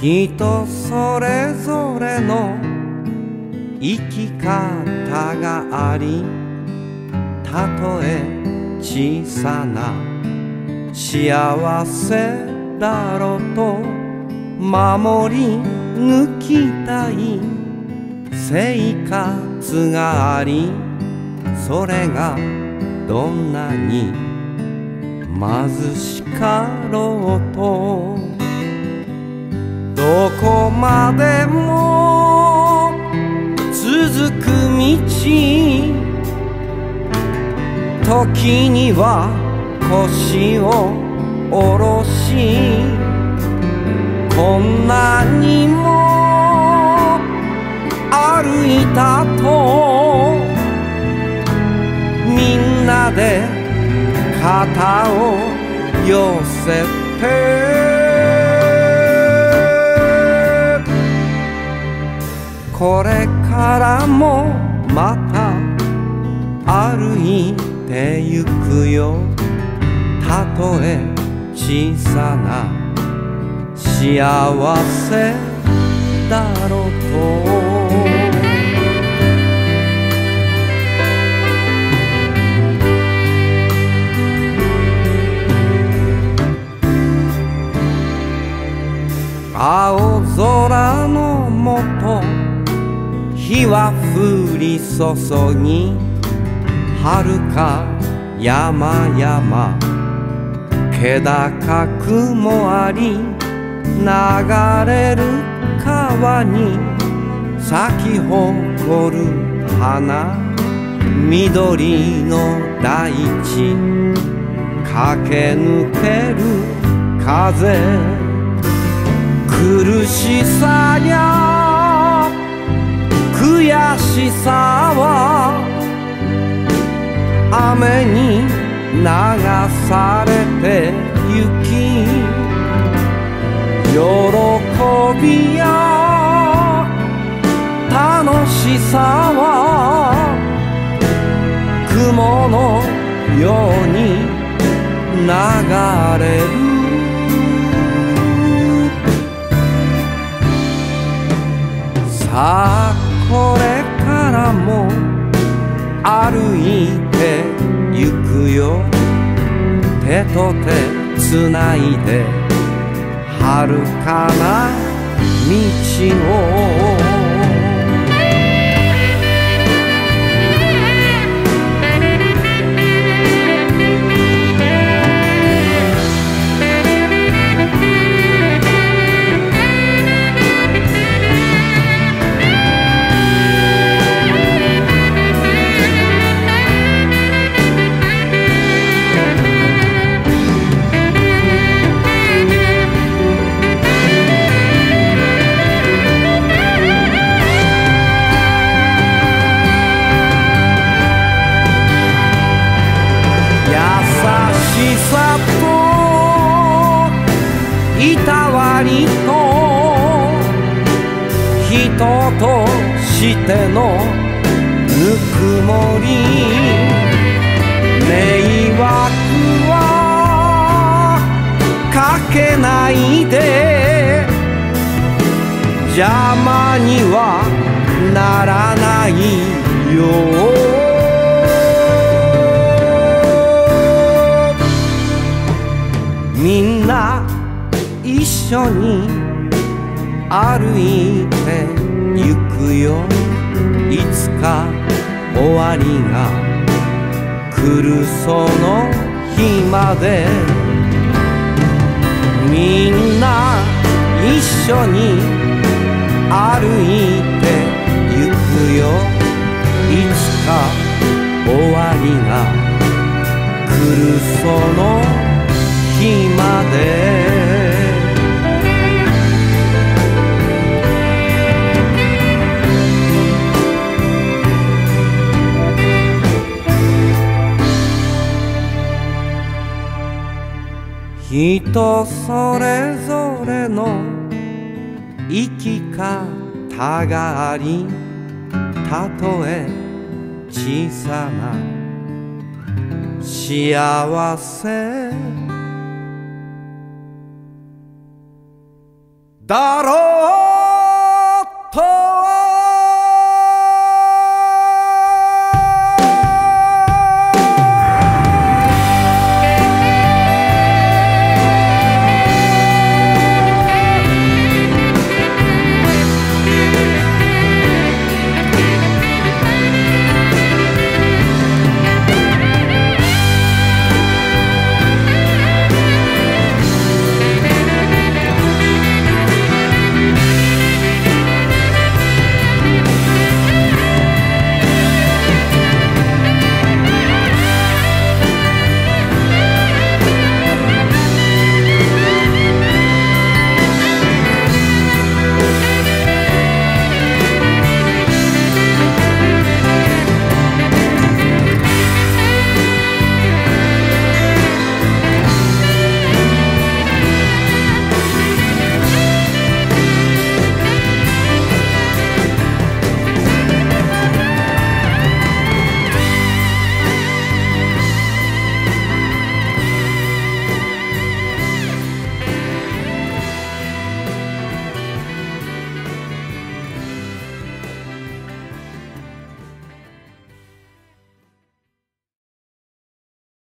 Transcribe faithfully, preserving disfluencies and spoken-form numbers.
人それぞれの生き方があり、たとえ小さな幸せだろうと守り抜きたい生活があり、それがどんなに貧しかろうとどこまでも続く道、時には腰を下ろし、こんなにも歩いたとみんなで肩を寄せて、これからもまた歩いてゆくよ。たとえ小さな幸せだろうと。青空のもと日は降り注ぎ、遥か山々気高くもあり、流れる川に咲き誇る花、緑の大地駆け抜ける風、苦しさや悔しさは雨に流されてゆき、喜びや楽しさは雲のように流れる。さあこれからも歩いてゆくよ。手と手つないで遥かな道を。いたわりと人としてのぬくもり、迷惑はかけないで、邪魔にはならないよ。みんな一緒に歩いてゆくよ。いつか終わりが来るその日まで、みんな一緒に歩いてゆくよ。いつか終わりが来るその日まで。人それぞれの生き方があり、たとえ小さな幸せだろ